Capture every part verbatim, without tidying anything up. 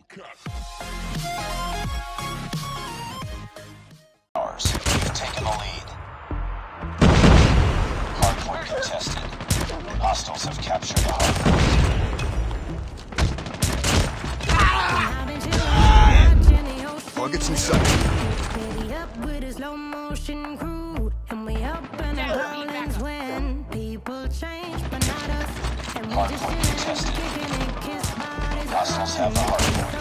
Ours. We've taken the lead. Hardpoint contested. Hostiles have captured the hardpoint. Targets in sight. Hardpoint contested. Hostiles have the hardpoint.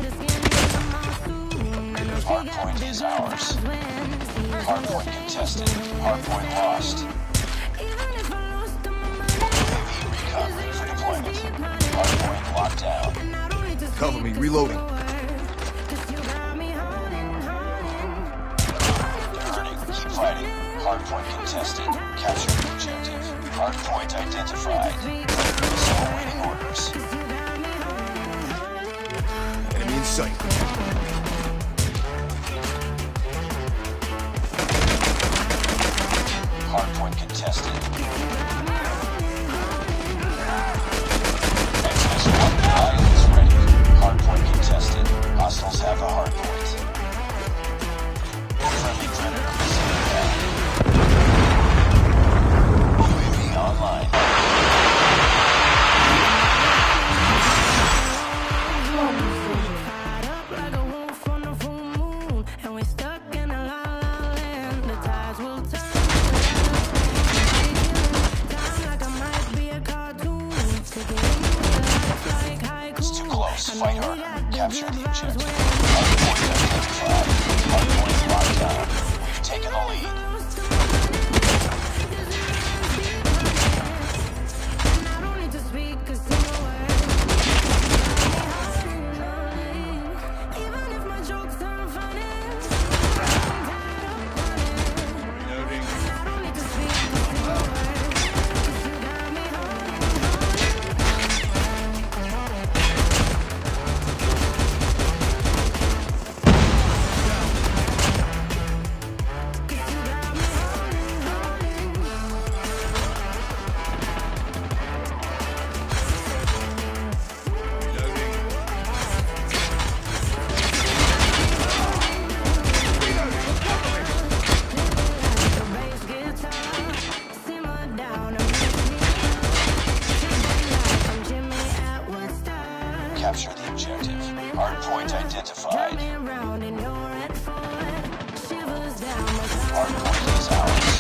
Hardpoint is ours. Hardpoint contested. Hardpoint lost. U A V recon for deployment. Hardpoint locked down. Cover me, reloading. Burning. Keep fighting. Hardpoint contested. Capture the objective. Hardpoint identified. Missile awaiting orders. Enemy in sight. Hardpoint contested. Exodus one pilot is ready. Hardpoint contested. Hostiles have the hardpoint. Friendly predator missile inbound. U A V online. Fight harder. Capture the objective. Hardpoint identified. Hardpoint locked down. We've taken the lead. Capture the objective. Hardpoint identified. Hardpoint is ours.